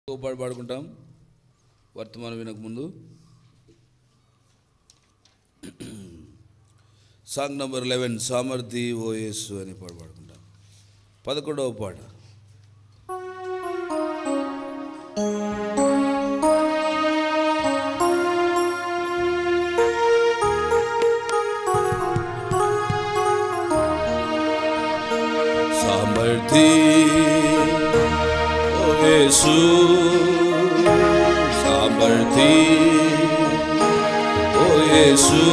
పాడుకుంటాం వర్తమానం వినక ముందు. సాంగ్ నంబర్ 11 సామర్థి ఓ యేసు అని పాడుకుంటాం. 11వ పాట. సామర్థి ఓ యేసు సామర్థి ఓ యేసు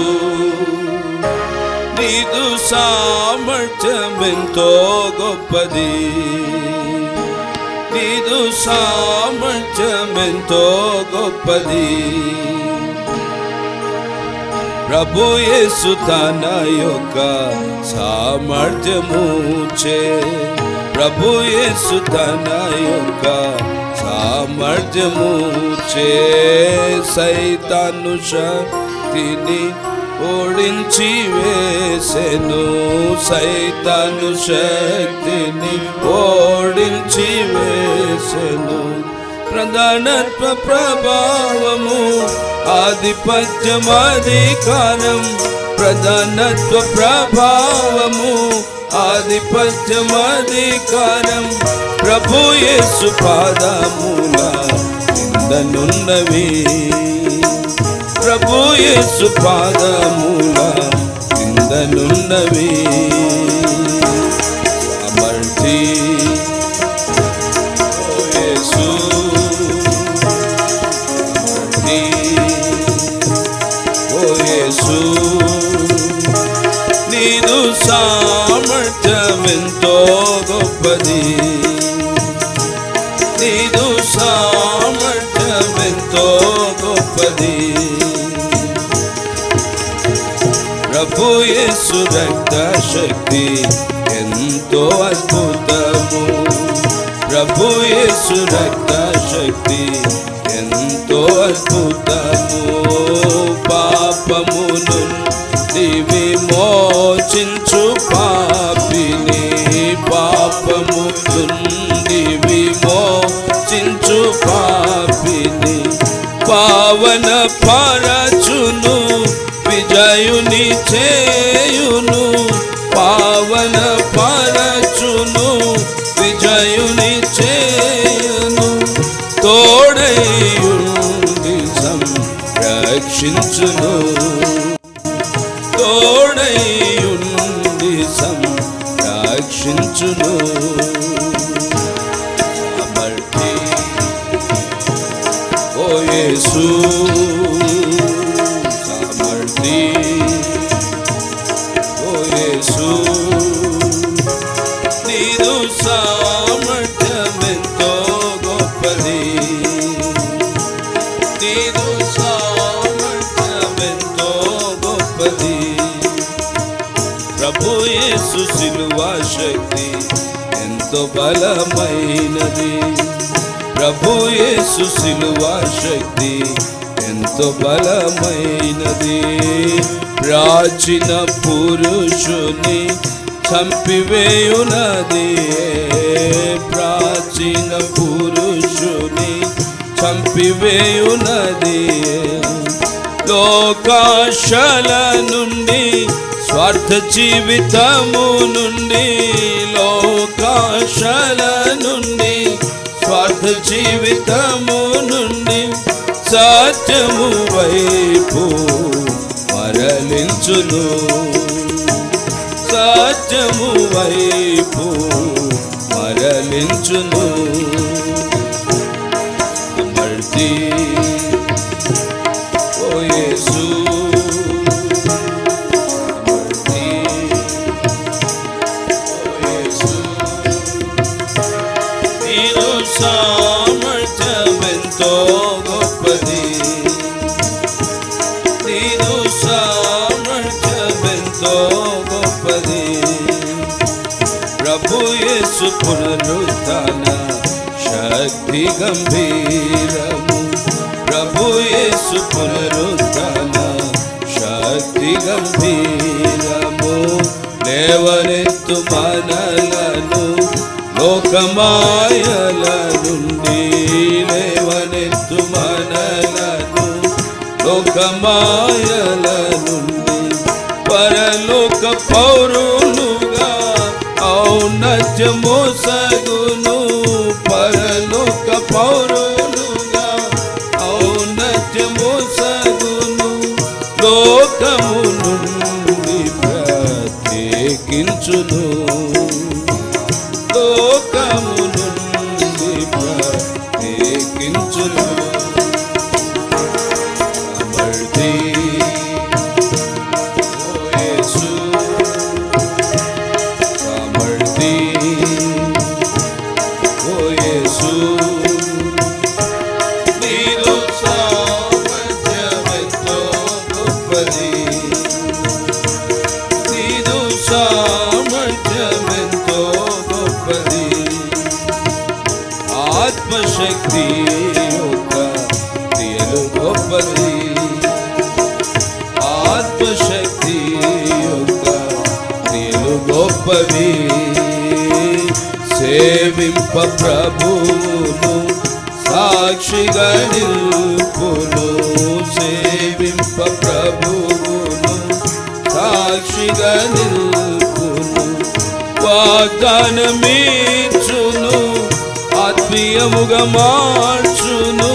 నీదు సామర్థ్యమెంతో గొప్పది, నీదు సామర్థ్యమెంతో గొప్పది. ప్రభు యేసు తన యొక్క సామర్థ్యముచే, ప్రభు యేసు తన యొక్క సామర్థ్యముచే సైతాను శక్తిని ఓడించి వేసెను, సైతాను శక్తిని ఓడించి వేసెను. ప్రధానత్వ ప్రభావము ఆధిపత్యమధికారం, ప్రధానత్వ ప్రభావము ఆధిపత్యమధికారం ప్రభు యేసు పాదముల కిందనున్నవి, ప్రభు యేసు పాదముల కిందనున్నవి. సామర్థి ఓ యేసు సామర్థి ఓ యేసు నీదు సామర్థ్యమెంతో గొప్పది, నీదు సామర్థ్యమెంతో గొప్పది. ప్రభు యేసు రక్త శక్తి ఎంతో అద్భుతము, ప్రభు యేసు రక్త శక్తి ఎంతో అద్భుతము. పాపము నుండి విమోచించు పాపిని, పాపము నుండి విమోచించు పాపిని పావన పరచును, విజయుని చేయును, పావన పరచును, విజయుని చేయును. తోడైయుండి సంరక్షించును, తోడైయుండి సంరక్షించును. సామర్థి ఓ యేసు సామర్థి ఓ యేసు నీదు సామర్థ్యమెంతో గొప్పది, నీదు సామర్థ్యమెంతో గొప్పది. ప్రభు యేసు శిలువ శక్తి ఎంతో బలమైనది, ప్రభు యేసు శిలువ శక్తి ఎంతో బలమైనది. ప్రాచీన పురుషుని చంపివేయునది, ప్రాచీన పురుషుని చంపివేయునది. లోకాశల నుండి స్వార్థ జీవితము నుండి, లోకాశల నుండి స్వార్థ జీవితము నుండి సత్యము వైపు మరలించును, సత్యము వైపు మరలించును. సామర్థి ఓ యేసు సామర్థి ఓ యేసు నీదు సామర్థ్యమెంతో గొప్పది, నీదు సామర్థ్యమెంతో గొప్పది. ప్రభు యేసు పునరుత్థాన శక్తి గంభీరము, ప్రభు యేసు పునరుత్థాన శక్తి గంభీరము. లేవనెత్తు మనలను లోకమాయల నుండి, లోకమాయల నుండి పరలోక పౌరులుగా ఔన్నత్యము సగును. పరలోక పౌరులుగా ఔన్నత్యము సగును. లోకము నుండి ప్రత్యేకించును. లోకము నుండి ప్రత్యేకించును. సమర్థి ఓ యేసు, సమర్థి ఓ యేసు, నీలో సామర్థ్యమెంతో గొప్పది. నీలో సామర్థ్యమెంతో గొప్పది. ఆత్మశక్తి యొక్క క్రియలు గొప్పది. ఆత్మశక్తి యొక్క క్రియలు గొప్పవి. సేవింప ప్రభువును సాక్షిగా నిల్పును. సేవింప ప్రభువును సాక్షిగా నిల్పును. వాగ్దానమిచ్చును, ఆత్మీయముగా మార్చును.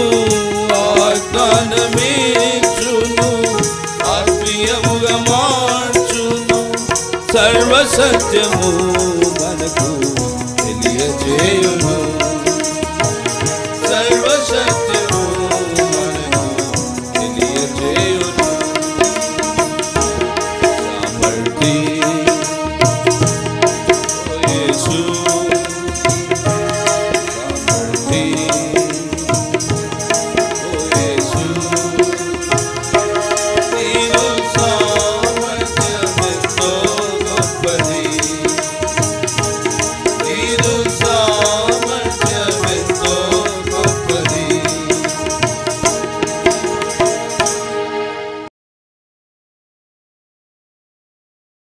వాగ్దానమిచ్చును, ఆత్మీయముగా మార్చును. సర్వసత్యము మనకు తెలియజేయును. సర్వసత్యము